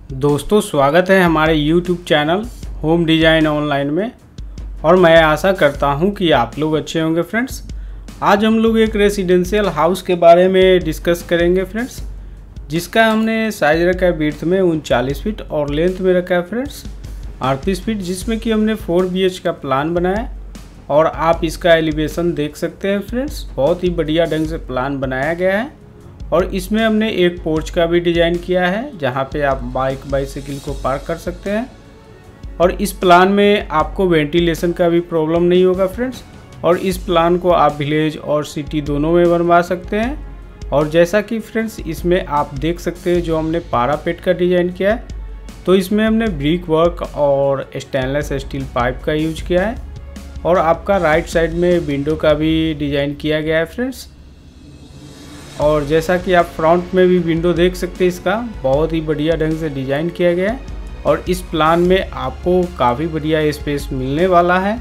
दोस्तों स्वागत है हमारे YouTube channel home design online में। और मैं आशा करता हूं कि आप लोग अच्छे होंगे फ्रेंड्स। आज हम लोग एक रेसिडेंशियल हाउस के बारे में डिस्कस करेंगे फ्रेंड्स, जिसका हमने साइज़ रखा है विड्थ में 39 फीट और लेंथ में रखा है फ्रेंड्स 38 फीट, जिसमें कि हमने 4 BH का प्लान बनाया है। और आप इसका एलिवेशन देख सकते हैं फ्रेंड्स, बहुत ही बढ़िया ढंग से प्लान बनाया गया है। और इसमें हमने एक पोर्च का भी डिज़ाइन किया है, जहां पे आप बाइसाइकिल को पार्क कर सकते हैं। और इस प्लान में आपको वेंटिलेशन का भी प्रॉब्लम नहीं होगा फ्रेंड्स। और इस प्लान को आप विलेज और सिटी दोनों में बनवा सकते हैं। और जैसा कि फ्रेंड्स इसमें आप देख सकते हैं जो हमने पारापेट का डिज़ाइन किया है, तो इसमें हमने ब्रिक वर्क और स्टेनलेस स्टील पाइप का यूज किया है। और आपका राइट साइड में विंडो का भी डिज़ाइन किया गया है फ्रेंड्स। और जैसा कि आप फ्रंट में भी विंडो देख सकते हैं, इसका बहुत ही बढ़िया ढंग से डिज़ाइन किया गया है। और इस प्लान में आपको काफ़ी बढ़िया स्पेस मिलने वाला है।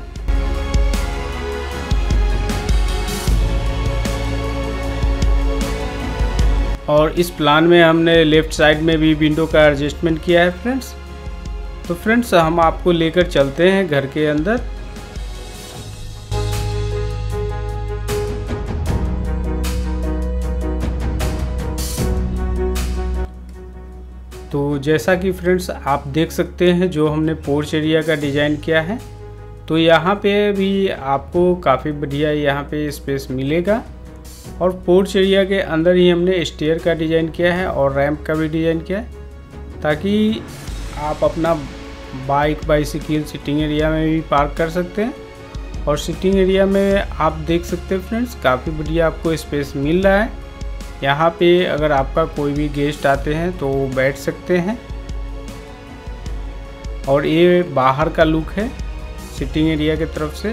और इस प्लान में हमने लेफ़्ट साइड में भी विंडो का एडजस्टमेंट किया है फ्रेंड्स। तो फ्रेंड्स हम आपको लेकर चलते हैं घर के अंदर। तो जैसा कि फ्रेंड्स आप देख सकते हैं जो हमने पोर्च एरिया का डिज़ाइन किया है, तो यहाँ पे भी आपको काफ़ी बढ़िया यहाँ पे स्पेस मिलेगा। और पोर्च एरिया के अंदर ही हमने स्टेयर का डिज़ाइन किया है और रैंप का भी डिज़ाइन किया है, ताकि आप अपना बाइसाइकिल सिटिंग एरिया में भी पार्क कर सकते हैं। और सिटिंग एरिया में आप देख सकते हैं फ्रेंड्स काफ़ी बढ़िया आपको स्पेस मिल रहा है। यहाँ पे अगर आपका कोई भी गेस्ट आते हैं तो बैठ सकते हैं। और ये बाहर का लुक है सिटिंग एरिया की तरफ से।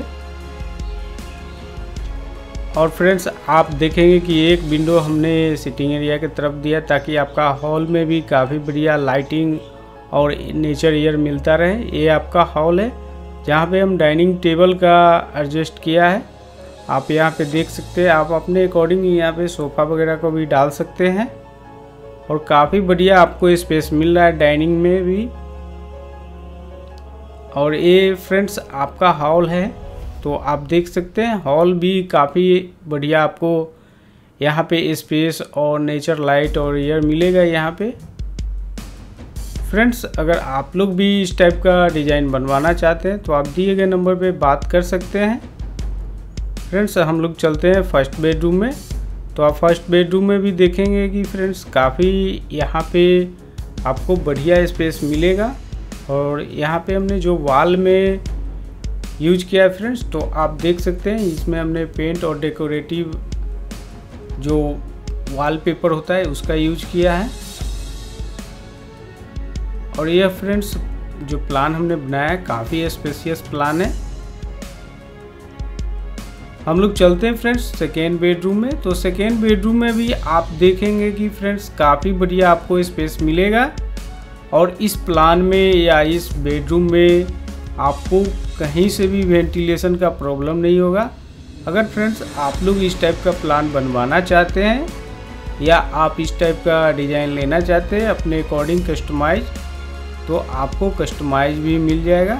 और फ्रेंड्स आप देखेंगे कि एक विंडो हमने सिटिंग एरिया की तरफ दिया, ताकि आपका हॉल में भी काफ़ी बढ़िया लाइटिंग और नेचर एयर मिलता रहे। ये आपका हॉल है, जहाँ पे हम डाइनिंग टेबल का एडजस्ट किया है। आप यहाँ पे देख सकते हैं, आप अपने अकॉर्डिंग यहाँ पे सोफ़ा वगैरह को भी डाल सकते हैं। और काफ़ी बढ़िया आपको स्पेस मिल रहा है डाइनिंग में भी। और ये फ्रेंड्स आपका हॉल है, तो आप देख सकते हैं हॉल भी काफ़ी बढ़िया आपको यहाँ पे स्पेस और नेचर लाइट और एयर मिलेगा यहाँ पे। फ्रेंड्स अगर आप लोग भी इस टाइप का डिज़ाइन बनवाना चाहते हैं तो आप दिए गए नंबर पे बात कर सकते हैं। फ्रेंड्स हम लोग चलते हैं फर्स्ट बेडरूम में। तो आप फर्स्ट बेडरूम में भी देखेंगे कि फ्रेंड्स काफ़ी यहाँ पे आपको बढ़िया स्पेस मिलेगा। और यहाँ पे हमने जो वॉल में यूज किया है फ्रेंड्स, तो आप देख सकते हैं इसमें हमने पेंट और डेकोरेटिव जो वॉलपेपर होता है उसका यूज किया है। और यह फ्रेंड्स जो प्लान हमने बनाया है काफ़ी स्पेशियस प्लान है। हम लोग चलते हैं फ्रेंड्स सेकेंड बेडरूम में। तो सेकेंड बेडरूम में भी आप देखेंगे कि फ्रेंड्स काफ़ी बढ़िया आपको स्पेस मिलेगा। और इस प्लान में या इस बेडरूम में आपको कहीं से भी वेंटिलेशन का प्रॉब्लम नहीं होगा। अगर फ्रेंड्स आप लोग इस टाइप का प्लान बनवाना चाहते हैं या आप इस टाइप का डिज़ाइन लेना चाहते हैं अपने अकॉर्डिंग कस्टमाइज, तो आपको कस्टमाइज भी मिल जाएगा।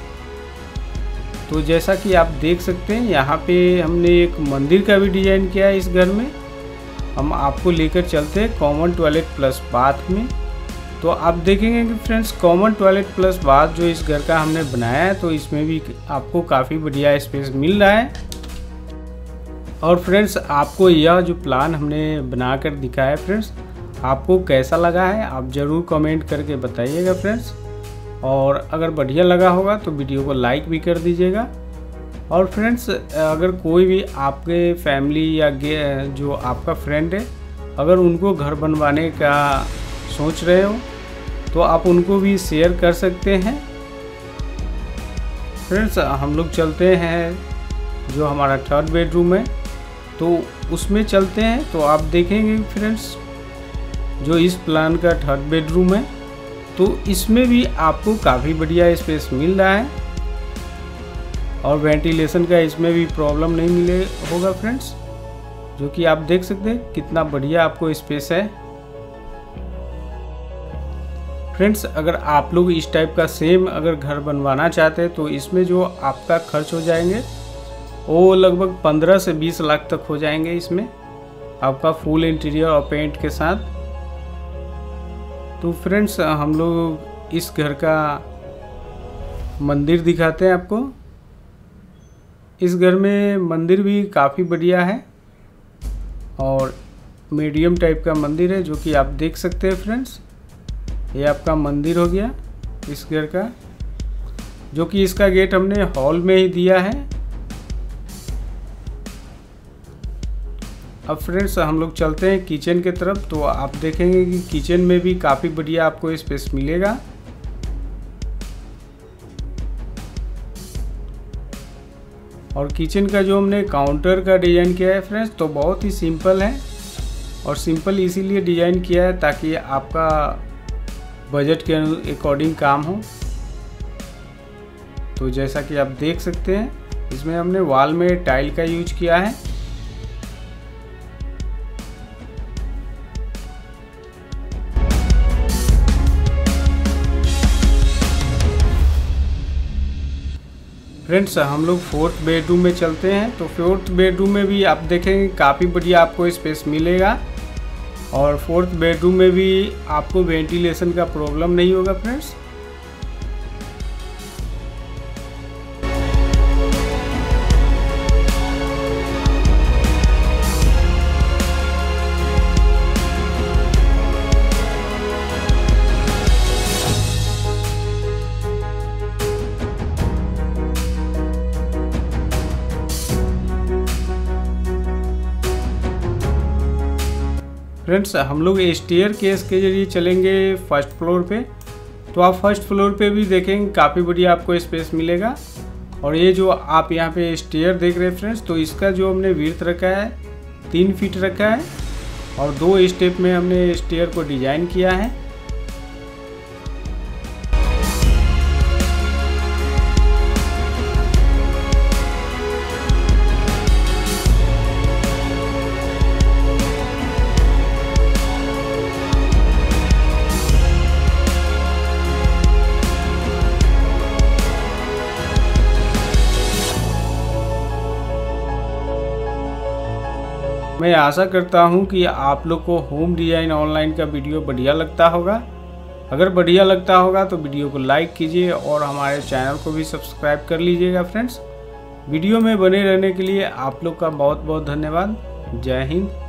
तो जैसा कि आप देख सकते हैं यहाँ पे हमने एक मंदिर का भी डिज़ाइन किया है इस घर में। हम आपको लेकर चलते हैं कॉमन टॉयलेट प्लस बाथ में। तो आप देखेंगे कि friends common toilet plus bath जो इस घर का हमने बनाया है, तो इसमें भी आपको काफ़ी बढ़िया स्पेस मिल रहा है। और फ्रेंड्स आपको यह जो प्लान हमने बनाकर दिखाया है फ्रेंड्स, आपको कैसा लगा है आप ज़रूर कमेंट करके बताइएगा फ्रेंड्स। और अगर बढ़िया लगा होगा तो वीडियो को लाइक भी कर दीजिएगा। और फ्रेंड्स अगर कोई भी आपके फैमिली या जो आपका फ्रेंड है, अगर उनको घर बनवाने का सोच रहे हो तो आप उनको भी शेयर कर सकते हैं। फ्रेंड्स हम लोग चलते हैं जो हमारा थर्ड बेडरूम है, तो उसमें चलते हैं। तो आप देखेंगे फ्रेंड्स जो इस प्लान का थर्ड बेडरूम है, तो इसमें भी आपको काफ़ी बढ़िया स्पेस मिल रहा है। और वेंटिलेशन का इसमें भी प्रॉब्लम नहीं मिले होगा फ्रेंड्स, जो कि आप देख सकते हैं कितना बढ़िया आपको स्पेस है। फ्रेंड्स, अगर आप लोग इस टाइप का सेम अगर घर बनवाना चाहते हैं तो इसमें जो आपका खर्च हो जाएंगे वो लगभग 15 से 20 लाख तक हो जाएंगे इसमें आपका फुल इंटीरियर और पेंट के साथ। तो फ्रेंड्स, हम लोग इस घर का मंदिर दिखाते हैं आपको। इस घर में मंदिर भी काफ़ी बढ़िया है और मीडियम टाइप का मंदिर है, जो कि आप देख सकते हैं फ्रेंड्स। ये आपका मंदिर हो गया इस घर का, जो कि इसका गेट हमने हॉल में ही दिया है। अब फ्रेंड्स, हम लोग चलते हैं किचन की तरफ। तो आप देखेंगे कि किचन में भी काफ़ी बढ़िया आपको स्पेस मिलेगा। और किचन का जो हमने काउंटर का डिज़ाइन किया है फ्रेंड्स, तो बहुत ही सिंपल है। और सिंपल इसीलिए डिज़ाइन किया है ताकि आपका बजट के अकॉर्डिंग काम हो। तो जैसा कि आप देख सकते हैं, इसमें हमने वॉल में टाइल का यूज किया है। फ्रेंड्स, हम लोग 4th बेडरूम में चलते हैं। तो 4th बेडरूम में भी आप देखेंगे काफ़ी बढ़िया आपको स्पेस मिलेगा और 4th बेडरूम में भी आपको वेंटिलेशन का प्रॉब्लम नहीं होगा फ्रेंड्स। फ्रेंड्स, हम लोग स्टेयर केस के जरिए चलेंगे फर्स्ट फ्लोर पे। तो आप फर्स्ट फ्लोर पे भी देखेंगे काफ़ी बढ़िया आपको स्पेस मिलेगा। और ये जो आप यहाँ पे स्टेयर देख रहे हैं फ्रेंड्स, तो इसका जो हमने विड्थ रखा है 3 फीट रखा है और 2 स्टेप में हमने स्टेयर को डिजाइन किया है। मैं आशा करता हूं कि आप लोग को होम डिज़ाइन ऑनलाइन का वीडियो बढ़िया लगता होगा। अगर बढ़िया लगता होगा तो वीडियो को लाइक कीजिए और हमारे चैनल को भी सब्सक्राइब कर लीजिएगा फ्रेंड्स। वीडियो में बने रहने के लिए आप लोग का बहुत बहुत धन्यवाद। जय हिंद।